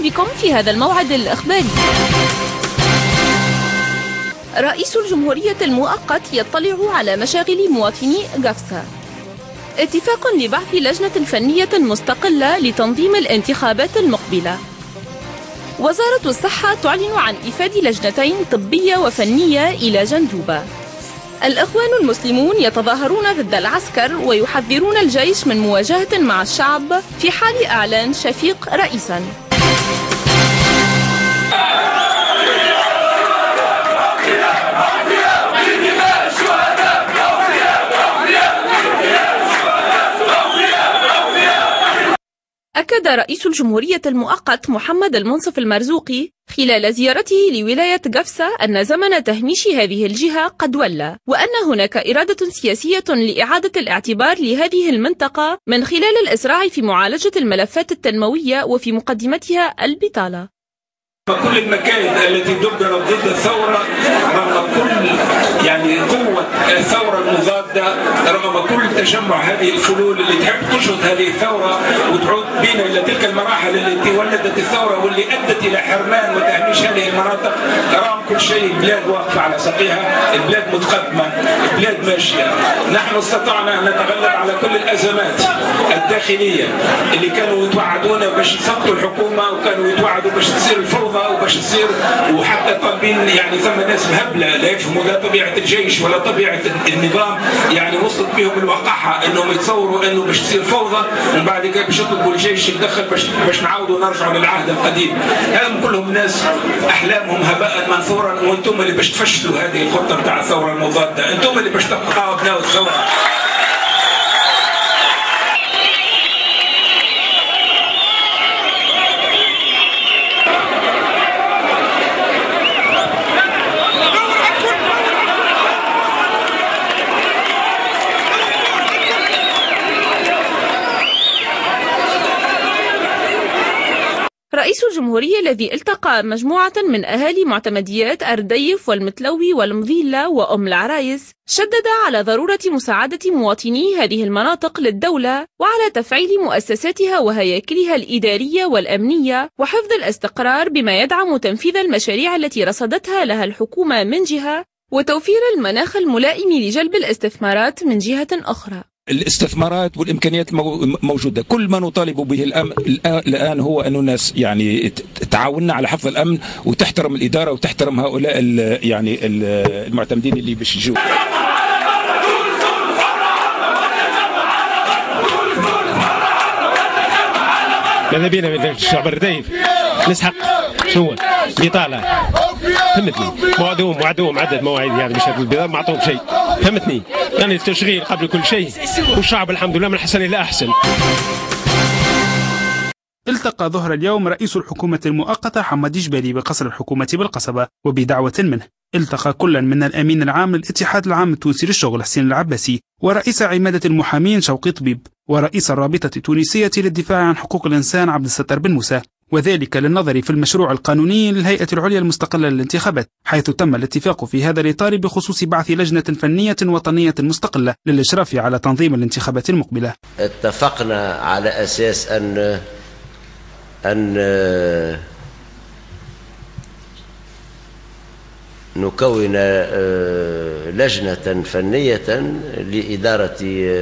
بكم في هذا الموعد الإخباري. رئيس الجمهورية المؤقت يطلع على مشاغل مواطني غفصة. اتفاق لبعث لجنة فنية مستقلة لتنظيم الانتخابات المقبلة. وزارة الصحة تعلن عن إيفاد لجنتين طبية وفنية إلى جندوبة. الإخوان المسلمون يتظاهرون ضد العسكر ويحذرون الجيش من مواجهة مع الشعب في حال إعلان شفيق رئيساً. أكد رئيس الجمهورية المؤقت محمد المنصف المرزوقي خلال زيارته لولاية غفصة أن زمن تهميش هذه الجهة قد ولى، وأن هناك إرادة سياسية لإعادة الاعتبار لهذه المنطقة من خلال الإسراع في معالجة الملفات التنموية وفي مقدمتها البطالة. كل المكائد التي دبرت ضد الثورة رغم كل قوة الثورة المضادة، رغم كل تجمع هذه الفلول اللي تحب تشهد هذه الثورة وتعود بنا إلى تلك المراحل التي ولدت الثورة واللي أدت إلى حرمان وتهميش هذه المناطق، رغم كل شيء البلاد واقفة على ساقيها، البلاد متقدمة، البلاد ماشية. نحن استطعنا أن نتغلب على كل الأزمات الداخلية اللي كانوا يتوعدونا باش يسقطوا الحكومة، وكانوا يتوعدوا باش تصير الفوضى وباش تصير، وحتى طالبين ثم ناس مهبله لا يفهموا لا طبيعه الجيش ولا طبيعه النظام، وصلت بهم الوقاحه انهم يتصوروا انه باش تصير فوضى ومن بعد كده باش يطلبوا الجيش يتدخل باش نعاودوا نرجعوا للعهد القديم. هذم كلهم ناس احلامهم هباء منثورا، وانتم اللي باش تفشلوا هذه الخطه بتاع الثوره المضاده، انتم اللي باش تبقوا ابناء الثوره. رئيس الجمهورية الذي التقى مجموعة من أهالي معتمديات أرديف والمتلوي والمضيلة وأم العرايس شدد على ضرورة مساعدة مواطني هذه المناطق للدولة وعلى تفعيل مؤسساتها وهياكلها الإدارية والأمنية وحفظ الاستقرار بما يدعم تنفيذ المشاريع التي رصدتها لها الحكومة من جهة وتوفير المناخ الملائم لجلب الاستثمارات من جهة أخرى. الاستثمارات والامكانيات موجوده، كل ما نطالب به الان هو ان الناس تعاوننا على حفظ الامن وتحترم الاداره وتحترم هؤلاء المعتمدين اللي باش يجوا. ماذا بينا من الشعب الرديف نسحق شنو بطاله، فهمتني؟ وعدوهم عدد مواعيد باش البيضاء ما عطوهم شيء، فهمتني؟ التشغيل قبل كل شيء، والشعب الحمد لله من حسن الى احسن. التقى ظهر اليوم رئيس الحكومة المؤقتة حمد جبالي بقصر الحكومة بالقصبة، وبدعوة منه التقى كل من الأمين العام للاتحاد العام التونسي للشغل حسين العباسي، ورئيس عمادة المحامين شوقي طبيب، ورئيس الرابطة التونسية للدفاع عن حقوق الإنسان عبد الستار بن موسى، وذلك للنظر في المشروع القانوني للهيئة العليا المستقلة للانتخابات، حيث تم الاتفاق في هذا الإطار بخصوص بعث لجنة فنية وطنية مستقلة للإشراف على تنظيم الانتخابات المقبلة. اتفقنا على أساس أن نكون لجنة فنية لإدارة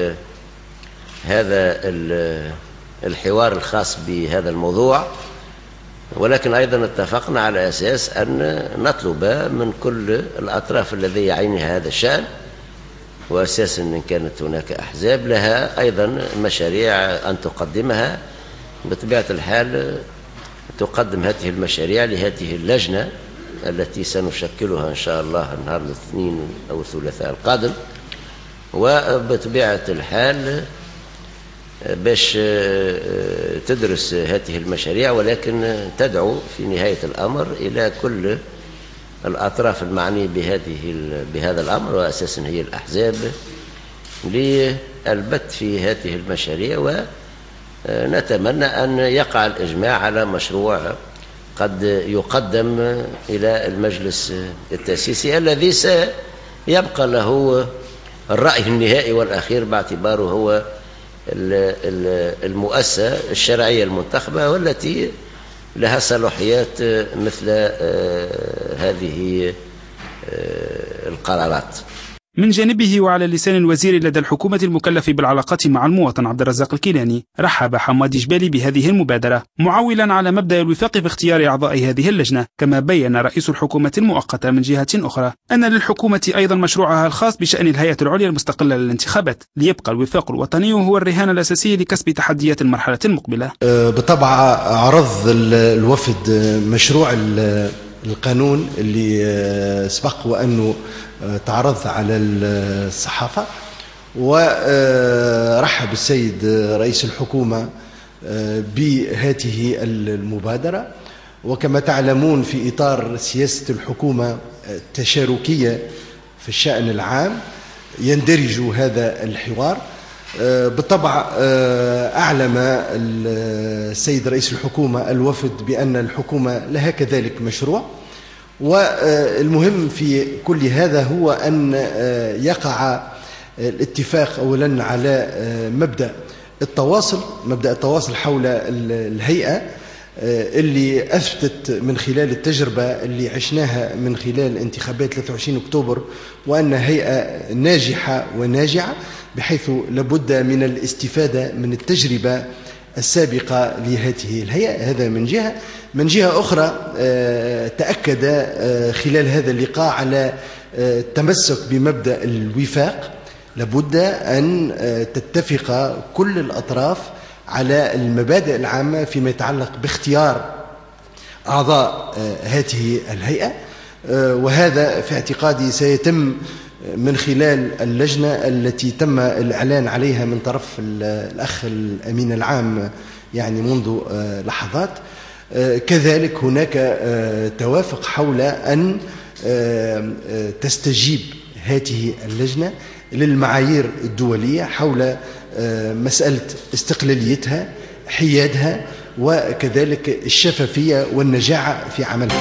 هذا الحوار الخاص بهذا الموضوع، ولكن أيضا اتفقنا على أساس أن نطلب من كل الأطراف الذي يعينها هذا الشأن، وأساسا إن كانت هناك أحزاب لها أيضا مشاريع أن تقدمها، بطبيعة الحال تقدم هذه المشاريع لهذه اللجنة التي سنشكلها إن شاء الله نهار الاثنين أو الثلاثاء القادم، وبطبيعة الحال باش تدرس هذه المشاريع، ولكن تدعو في نهاية الأمر إلى كل الأطراف المعنية بهذا الأمر، وأساسا هي الأحزاب، للبت في هذه المشاريع، ونتمنى أن يقع الإجماع على مشروع قد يقدم إلى المجلس التأسيسي الذي سيبقى له الرأي النهائي والأخير باعتباره هو المؤسسة الشرعية المنتخبة، والتي لها صلاحيات مثل هذه القرارات. من جانبه وعلى لسان الوزير لدى الحكومة المكلف بالعلاقات مع المواطن عبد الرزاق الكيلاني، رحب حمادي جبالي بهذه المبادرة، معولا على مبدأ الوفاق في اختيار أعضاء هذه اللجنة. كما بين رئيس الحكومة المؤقتة من جهة أخرى أن للحكومة أيضا مشروعها الخاص بشأن الهيئة العليا المستقلة للانتخابات، ليبقى الوفاق الوطني وهو الرهان الأساسي لكسب تحديات المرحلة المقبلة. بالطبع عرض الوفد مشروع القانون اللي سبق وأنه تعرض على الصحافة، ورحب السيد رئيس الحكومة بهذه المبادرة. وكما تعلمون في إطار سياسة الحكومة التشاركية في الشأن العام يندرج هذا الحوار. بالطبع أعلم السيد رئيس الحكومة الوفد بأن الحكومة لها كذلك مشروع، والمهم في كل هذا هو أن يقع الاتفاق أولا على مبدأ التواصل حول الهيئة اللي أثبتت من خلال التجربة اللي عشناها من خلال انتخابات 23 أكتوبر وأن هيئة ناجحة وناجعة، بحيث لابد من الاستفادة من التجربة السابقة لهذه الهيئة. هذا من جهة. من جهة أخرى تأكد خلال هذا اللقاء على التمسك بمبدأ الوفاق. لابد أن تتفق كل الأطراف على المبادئ العامة فيما يتعلق باختيار أعضاء هذه الهيئة، وهذا في اعتقادي سيتم من خلال اللجنة التي تم الإعلان عليها من طرف الأخ الأمين العام يعني منذ لحظات. كذلك هناك توافق حول أن تستجيب هذه اللجنة للمعايير الدولية حول مسألة استقلاليتها، حيادها، وكذلك الشفافية والنجاعة في عملها.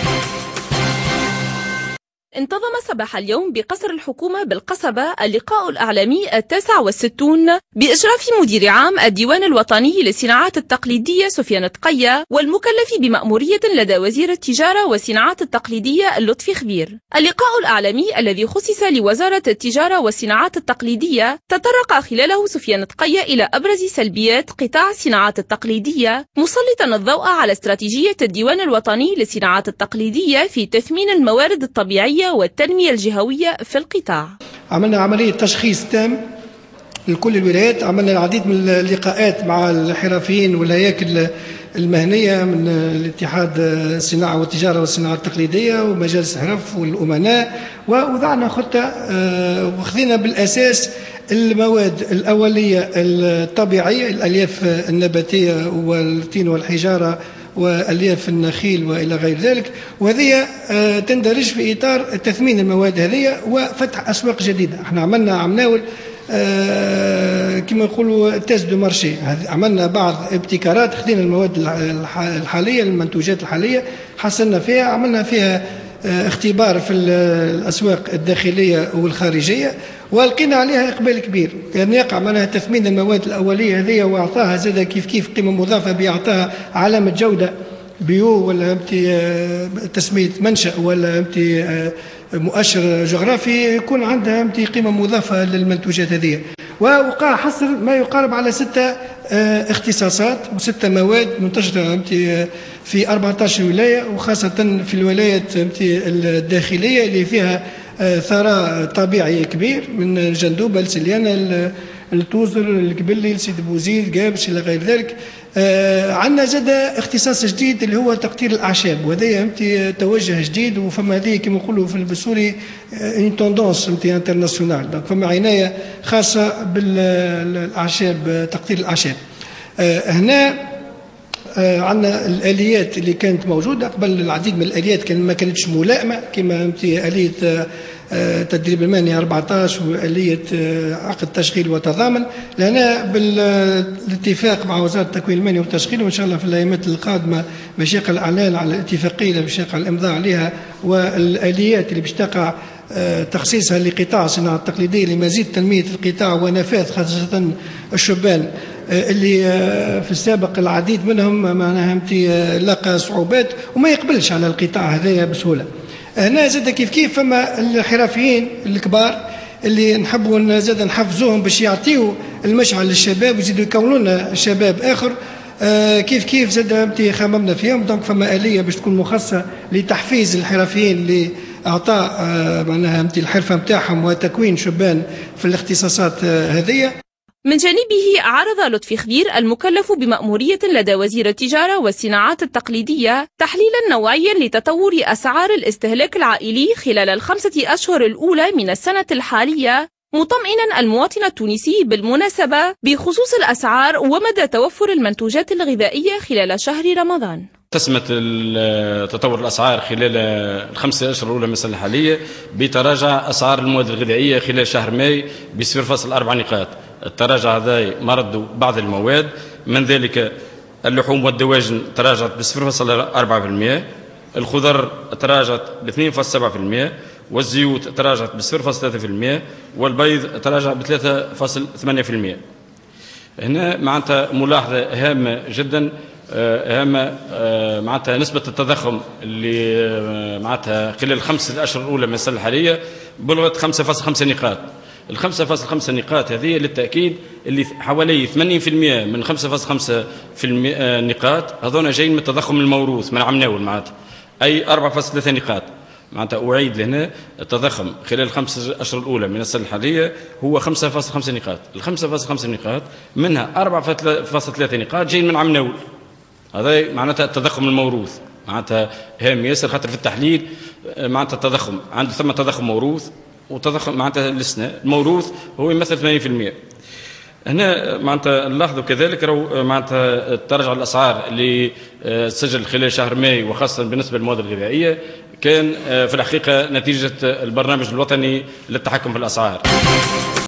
انتظم صباح اليوم بقصر الحكومة بالقصبة اللقاء الإعلامي 69 بإشراف مدير عام الديوان الوطني للصناعات التقليدية سفيان تقية والمكلف بمأمورية لدى وزير التجارة والصناعات التقليدية لطفي خبير. اللقاء الإعلامي الذي خصص لوزارة التجارة والصناعات التقليدية تطرق خلاله سفيان تقية إلى أبرز سلبيات قطاع الصناعات التقليدية، مسلطا الضوء على استراتيجية الديوان الوطني للصناعات التقليدية في تثمين الموارد الطبيعية والتنمية الجهوية في القطاع. عملنا عملية تشخيص تام لكل الولايات، عملنا العديد من اللقاءات مع الحرفيين والهياكل المهنية من الاتحاد الصناعة والتجارة والصناعة التقليدية ومجالس الحرف والأمناء، ووضعنا خطة وخذينا بالأساس المواد الأولية الطبيعية، الألياف النباتية والطين والحجارة والياف النخيل والى غير ذلك، وهذه تندرج في اطار تثمين المواد هذه وفتح اسواق جديده. احنا عملنا عمناول كما نقولوا تيست دو مارشي، عملنا بعض ابتكارات، خدينا المواد الحاليه المنتوجات الحاليه حصلنا فيها، عملنا فيها اختبار في الاسواق الداخليه والخارجيه ولقينا عليها اقبال كبير، يعني يقع معناها تثمين المواد الاوليه هذه واعطاها زاد كيف قيمه مضافه باعطاها علامه جوده بيو ولا تسميه منشا ولا مؤشر جغرافي يكون عندها قيمه مضافه للمنتوجات هذه. ووقع حصر ما يقارب على 6 اختصاصات و6 مواد منتشره في 14 ولايه، وخاصه في الولايات الداخليه اللي فيها ثراء طبيعي كبير من جندوبه لسليانه التوزر القبلي لسيد بوزيد قابس الى غير ذلك. عندنا زاد اختصاص جديد اللي هو تقطير الاعشاب، وهذا توجه جديد، وفما هذه كما نقولوا في بالسوري اون توندونس انترناسيونال، دونك فما عنايه خاصه بالاعشاب، تقطير الاعشاب. هنا عندنا الاليات اللي كانت موجوده قبل، العديد من الاليات ما كانتش ملائمه، كما اليه تدريب المهني 14 وآلية عقد تشغيل وتضامن. لهنا بالاتفاق مع وزارة التكوين المهني والتشغيل، وإن شاء الله في الأيامات القادمة باش يقع الإعلان على الاتفاقية اللي باش يقع الإمضاء عليها، والآليات اللي باش تقع تخصيصها لقطاع الصناعة التقليدية لمزيد تنمية القطاع ونفاذ خاصة الشبان اللي في السابق العديد منهم معناها لقى صعوبات وما يقبلش على القطاع هذايا بسهولة. هنا زاد كيف فما الحرفيين الكبار اللي نحبوا زاد نحفزوهم باش يعطيوا المشعل للشباب ويزيدوا يكونوا لنا شباب آخر. كيف زاد خممنا فيهم. دونك فما آلية باش تكون مخصصة لتحفيز الحرفيين لإعطاء معناها الحرفة نتاعهم وتكوين شبان في الاختصاصات هذه. من جانبه عرض لطفي خضير المكلف بمأمورية لدى وزير التجارة والصناعات التقليدية تحليلا نوعيا لتطور أسعار الاستهلاك العائلي خلال ال5 أشهر الأولى من السنة الحالية، مطمئنا المواطن التونسي بالمناسبة بخصوص الأسعار ومدى توفر المنتوجات الغذائية خلال شهر رمضان. تسمت تطور الأسعار خلال ال5 أشهر الأولى من السنة الحالية بتراجع أسعار المواد الغذائية خلال شهر ماي ب0.4 نقاط. التراجع هذا مرد بعض المواد، من ذلك اللحوم والدواجن تراجعت ب0.4%، الخضر تراجعت ب2.7%، والزيوت تراجعت ب0.3%، والبيض تراجع ب3.8%. هنا معناتها ملاحظة هامة جدا، هامة معناتها نسبة التضخم اللي معناتها خلال ال5 أشهر الأولى من السنة الحالية بلغت 5.5 نقاط. ال5.5 نقاط هذه للتأكيد اللي حوالي 80% من 5.5 نقاط هذونا جايين من التضخم الموروث من عام ناول، معناتها أي 4.3 نقاط. معناتها أعيد لهنا التضخم خلال ال5 أشهر الأولى من السنة الحالية هو 5.5 نقاط. ال5.5 نقاط منها 4.3 نقاط جايين من عام ناول. هذا معناتها التضخم الموروث، معناتها هام ياسر، خاطر في التحليل معناتها التضخم عنده ثم تضخم موروث وتضخم معناتها السنة الموروث هو يمثل 80%. هنا معناتها نلاحظوا كذلك معناتها تراجع الأسعار اللي سجل خلال شهر ماي وخاصة بالنسبة للمواد الغذائية كان في الحقيقة نتيجة البرنامج الوطني للتحكم في الأسعار.